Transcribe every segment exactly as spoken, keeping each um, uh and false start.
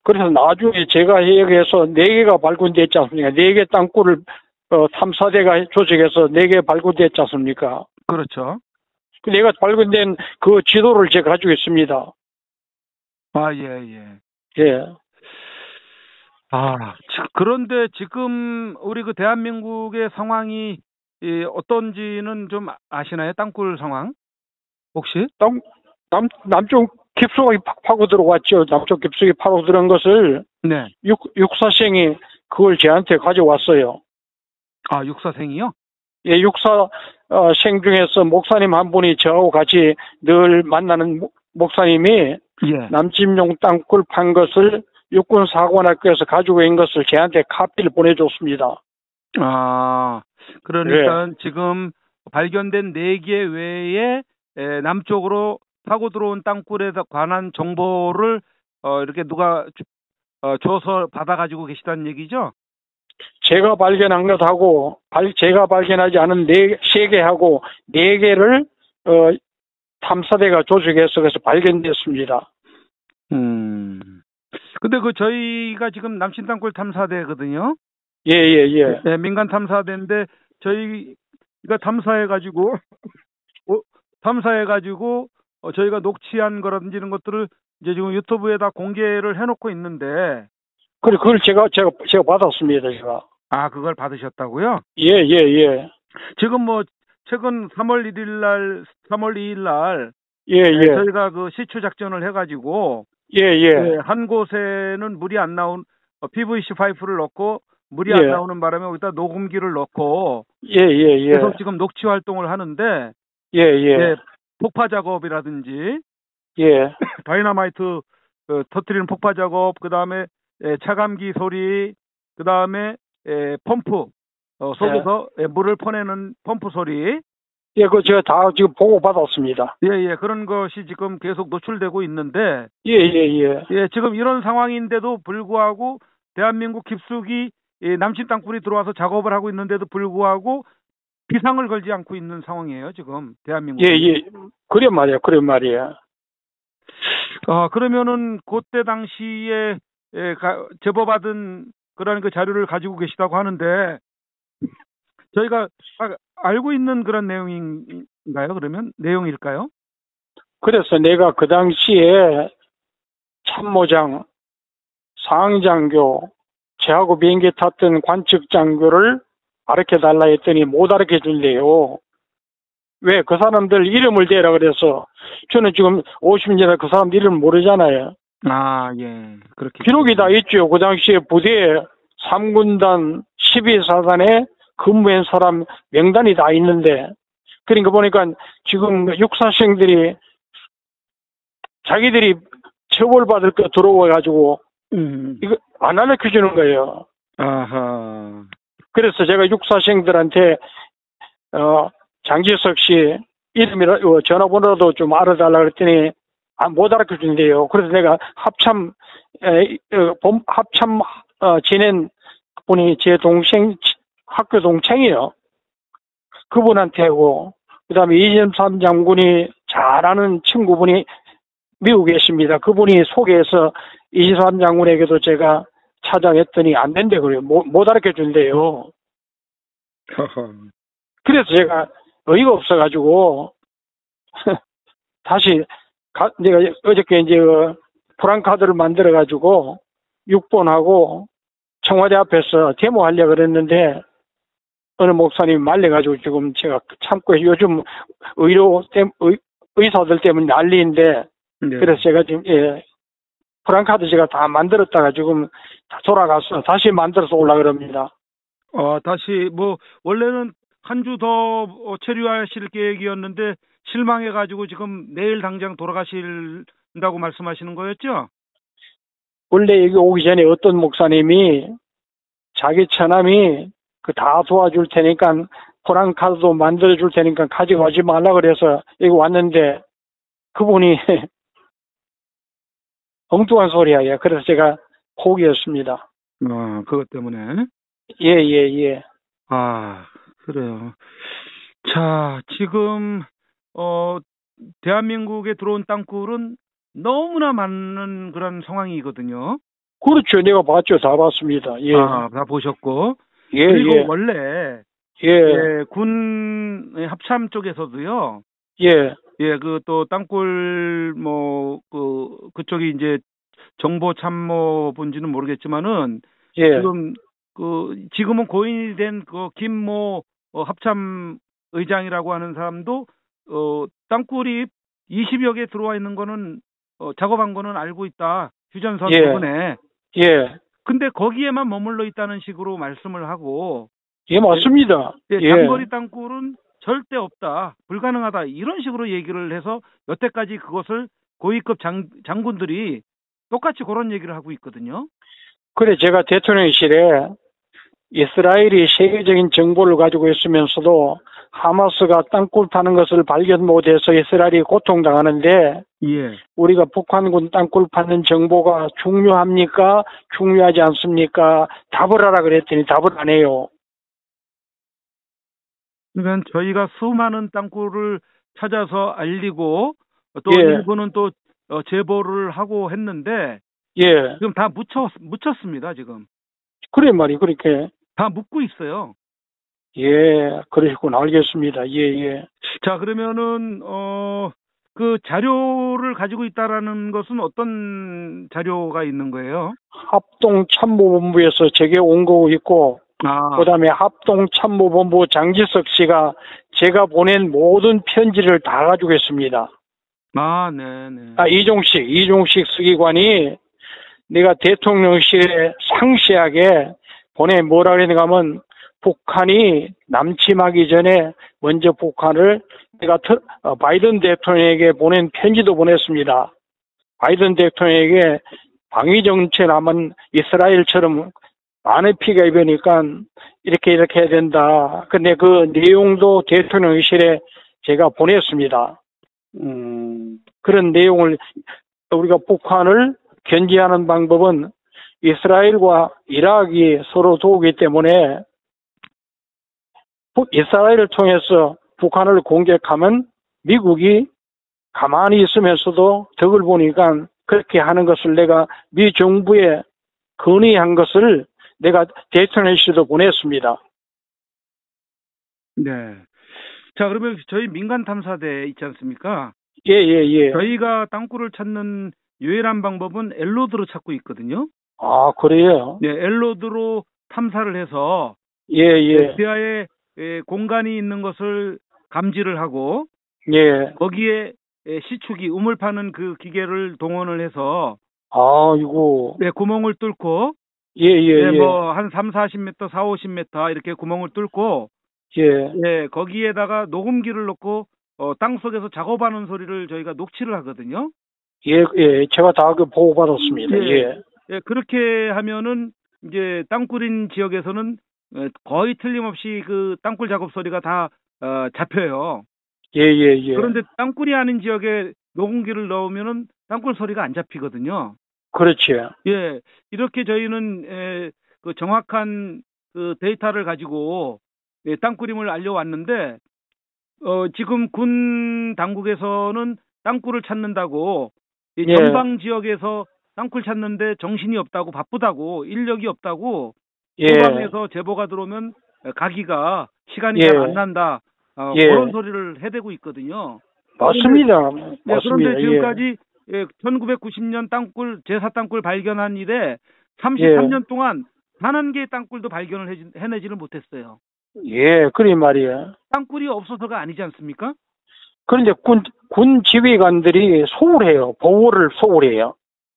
그래서 나중에 제가 얘기해서 네 개가 발굴됐지 않습니까? 네 개 땅굴을 어, 탐사대가 조직해서 네 개 발굴됐지 않습니까? 그렇죠. 그 내가 발굴된 그 지도를 제가 가지고 있습니다. 아, 예, 예. 예. 아, 지- 그런데 지금 우리 그 대한민국의 상황이 이 어떤지는 좀 아시나요? 땅굴 상황? 혹시? 남, 남, 남쪽 깊숙이 파- 파고 들어왔죠. 남쪽 깊숙이 파고 들어온 것을 네. 육, 육사생이 그걸 저한테 가져왔어요. 아, 육사생이요? 예, 육사 어, 생 중에서 목사님 한 분이 저하고 같이 늘 만나는 목- 목사님이 예. 남침용 땅굴 판 것을 육군사관학교에서 가지고 온 것을 저한테 카피를 보내줬습니다. 아, 그러니까 지금 발견된 네 개 외에 에, 남쪽으로 파고 들어온 땅굴에 관한 정보를 어, 이렇게 누가 주- 어, 줘서 받아가지고 계시다는 얘기죠? 제가 발견한 것하고 발- 제가 발견하지 않은 네, 세 개하고 네 개를 어, 탐사대가 조직해서 그래서 발견됐습니다. 음. 근데 그 저희가 지금 남친 땅굴 탐사대거든요. 예, 예, 예. 네, 민간 탐사대인데 저희가 탐사해가지고 어, 탐사해가지고 어, 저희가 녹취한 거라든지 이런 것들을 이제 지금 유튜브에다 공개를 해놓고 있는데 그래, 그걸 제가, 제가, 제가 받았습니다, 제가. 아 그걸 받으셨다고요? 예, 예, 예. 지금 뭐 최근 삼월 일일 날, 삼월 이일 날 예, 네, 예. 저희가 그 시추 작전을 해가지고 예, 예. 네, 한 곳에는 물이 안 나온 어, 피브이씨 파이프를 넣고 물이 예. 안 나오는 바람에 거기다 녹음기를 넣고 예, 예, 예. 계속 지금 녹취 활동을 하는데 예, 예. 네, 폭파 작업이라든지 예. 다이너마이트 어, 터트리는 폭파 작업, 그 다음에 차감기 소리, 그 다음에 펌프 어, 속에서 예, 물을 퍼내는 펌프 소리, 예, 그 제가 다 지금 보고 받았습니다. 예, 예, 그런 것이 지금 계속 노출되고 있는데, 예, 예, 예. 예, 지금 이런 상황인데도 불구하고 대한민국 깊숙이 예, 남친 땅굴이 들어와서 작업을 하고 있는데도 불구하고 비상을 걸지 않고 있는 상황이에요, 지금 대한민국. 예, 예. 그래 말이야, 그래 말이야. 아, 그러면은 그때 당시에 예, 가, 제보받은 그런 그 자료를 가지고 계시다고 하는데 저희가 아, 알고 있는 그런 내용인가요? 그러면 내용일까요? 그래서 내가 그 당시에 참모장, 상장교, 저하고 비행기 탔던 관측장교를 가르쳐달라 했더니 못 가르쳐준대요. 왜? 그 사람들 이름을 대라 그래서 저는 지금 오십 년이나 그 사람들 이름 모르잖아요. 아, 예. 그렇게. 기록이 다 있죠. 그 당시에 부대에 삼 군단 십이 사단에 근무한 사람 명단이 다 있는데, 그러니까 보니까 지금 육사생들이 자기들이 처벌받을 거 들어와가지고 음. 이거 안 알려주는 거예요. 아하. 그래서 제가 육사생들한테 어, 장지석 씨 이름이라 어, 전화번호도 좀 알아달라 그랬더니 아, 못 알아주는데요. 그래서 내가 합참 에, 어, 봄, 합참 어, 지낸 분이 제 동생 학교 동창이에요. 그분한테고 그다음에 이점삼 장군이 잘 아는 친구분이 미국에 계십니다. 그분이 소개해서 이점삼 장군에게도 제가 찾아냈더니 안 된대 그래요. 못, 못 알아켜 준대요. 그래서 제가 어이가 없어가지고 다시 가, 내가 어저께 이제 그 프랑카드를 만들어가지고 육 번하고 청와대 앞에서 데모하려고 그랬는데 어느 목사님이 말려가지고 지금 제가 참고 요즘 의료 때, 의, 의사들 때문에 난리인데 네. 그래서 제가 지금 예, 프랑카드 제가 다 만들었다가 지금 돌아가서 다시 만들어서 올라 그럽니다. 어, 다시 뭐 원래는 한 주 더 체류하실 계획이었는데 실망해가지고 지금 내일 당장 돌아가신다고 말씀하시는 거였죠? 원래 여기 오기 전에 어떤 목사님이 자기 처남이 그 다 도와줄 테니까 프랑카드도 만들어 줄 테니까 가져가지 말라 그래서 여기 왔는데 그분이 엉뚱한 소리야. 그래서 제가 포기했습니다. 아, 그것 때문에. 예, 예, 예. 아, 그래요. 자, 지금 어 대한민국에 들어온 땅굴은 너무나 많은 그런 상황이거든요. 그렇죠. 내가 봤죠. 다 봤습니다. 예. 아, 다 보셨고. 예, 그리고 예. 원래 예. 예, 군 합참 쪽에서도요. 예. 예, 그 또 땅굴 뭐 그 그쪽이 이제 정보 참모분지는 모르겠지만은 예. 지금 그 지금은 고인이 된 그 김모 어, 합참 의장이라고 하는 사람도 어 땅굴이 이십여 개 들어와 있는 거는 어, 작업한 거는 알고 있다. 휴전선 예. 부분에. 예. 근데 거기에만 머물러 있다는 식으로 말씀을 하고 예, 맞습니다. 예, 예. 장거리 땅굴은 절대 없다. 불가능하다. 이런 식으로 얘기를 해서 여태까지 그것을 고위급 장, 장군들이 똑같이 그런 얘기를 하고 있거든요. 그래, 제가 대통령실에 이스라엘이 세계적인 정보를 가지고 있으면서도 하마스가 땅굴 파는 것을 발견 못해서 이스라엘이 고통당하는데 예. 우리가 북한군 땅굴 파는 정보가 중요합니까? 중요하지 않습니까? 답을 하라 그랬더니 답을 안 해요. 그러니까 저희가 수많은 땅굴을 찾아서 알리고 또 예. 일부는 또 어, 제보를 하고 했는데 예. 지금 다 묻혔, 묻혔습니다. 지금. 그래 말이 그렇게. 다 묻고 있어요. 예, 그러시구나. 알겠습니다. 예, 예. 자, 그러면은 어, 그 자료를 가지고 있다라는 것은 어떤 자료가 있는 거예요? 합동참모본부에서 제게 온 거 있고, 아, 그 다음에 합동참모본부 장지석 씨가 제가 보낸 모든 편지를 다 가지고 있습니다. 아, 네, 네. 아, 이종식, 이종식 서기관이 내가 대통령실에 상세하게 보내 뭐라 그랬는가 하면 북한이 남침하기 전에 먼저 북한을 내가 트, 어, 바이든 대통령에게 보낸 편지도 보냈습니다. 바이든 대통령에게 방위정책 하면 이스라엘처럼 많은 피가 입으니까 이렇게 이렇게 해야 된다. 근데 그 내용도 대통령실에 제가 보냈습니다. 음, 그런 내용을 우리가 북한을 견제하는 방법은 이스라엘과 이라크이 서로 도우기 때문에 이스라엘을 통해서 북한을 공격하면 미국이 가만히 있으면서도 덕을 보니까 그렇게 하는 것을 내가 미 정부에 건의한 것을 내가 대통령실도 보냈습니다. 네. 자, 그러면 저희 민간 탐사대 있지 않습니까? 예, 예, 예. 저희가 땅굴을 찾는 유일한 방법은 엘로드로 찾고 있거든요. 아, 그래요? 네, 엘로드로 탐사를 해서 예, 예. 지하에 에, 공간이 있는 것을 감지를 하고 예. 거기에 에, 시축이 우물 파는 그 기계를 동원을 해서 아이고. 네, 구멍을 뚫고 예, 예, 네, 예. 뭐 한 삼, 사십 미터, 사, 오십 미터 이렇게 구멍을 뚫고 예. 예, 거기에다가 녹음기를 넣고 어, 땅 속에서 작업하는 소리를 저희가 녹취를 하거든요. 예, 예. 제가 다 그 보고받았습니다. 예. 예. 예, 그렇게 하면은 이제 땅굴인 지역에서는 어, 거의 틀림없이 그 땅굴 작업 소리가 다 어, 잡혀요. 예, 예, 예. 그런데 땅굴이 아닌 지역에 녹음기를 넣으면은 땅굴 소리가 안 잡히거든요. 그렇죠. 예, 이렇게 저희는 에, 그 정확한 그 데이터를 가지고 예, 땅굴임을 알려왔는데 어, 지금 군 당국에서는 땅굴을 찾는다고 이 예. 전방 지역에서 땅굴 찾는데 정신이 없다고 바쁘다고 인력이 없다고 예. 소방에서 제보가 들어오면 가기가 시간이 예. 잘 안 난다 어, 예. 그런 소리를 해대고 있거든요. 맞습니다. 그런데, 맞습니다. 예, 그런데 예. 지금까지 예, 천구백구십 년 땅굴 제사 땅굴 발견한 이래 삼십삼 년 예. 동안 단 한 개의 땅굴도 발견을 해, 해내지를 못했어요. 예, 그래 말이야. 땅굴이 없어서가 아니지 않습니까? 그런데 군, 군 지휘관들이 소홀해요. 보호를 소홀해요.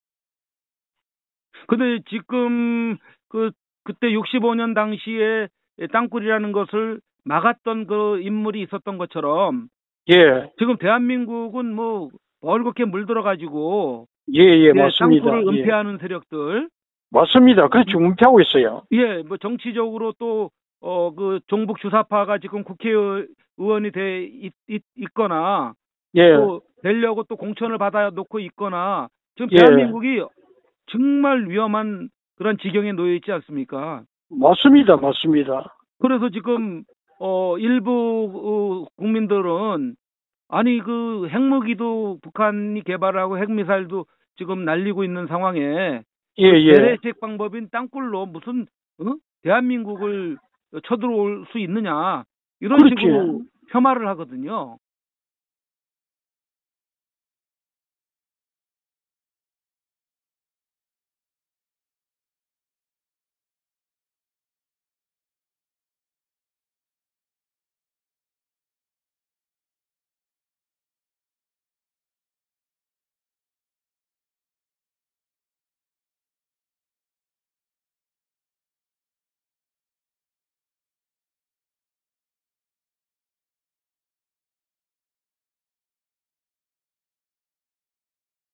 근데 지금 그 그때 육십오 년 당시에 땅굴이라는 것을 막았던 그 인물이 있었던 것처럼 예. 지금 대한민국은 뭐 벌겋게 물들어가지고 예, 예, 예, 맞습니다. 땅굴을 예. 은폐하는 세력들 맞습니다. 그렇죠. 은폐하고 있어요. 예, 뭐 정치적으로 또 어 그 종북 주사파가 지금 국회의원이 돼 있, 있, 있거나 예. 또 되려고 또 공천을 받아 놓고 있거나 지금 예. 대한민국이 정말 위험한 그런 지경에 놓여 있지 않습니까? 맞습니다. 맞습니다. 그래서 지금 어 일부 어, 국민들은 아니 그 핵무기도 북한이 개발하고 핵미사일도 지금 날리고 있는 상황에 예, 예. 재래식 방법인 땅굴로 무슨 어? 대한민국을 쳐들어올 수 있느냐 이런 그렇지. 식으로 폄하를 하거든요.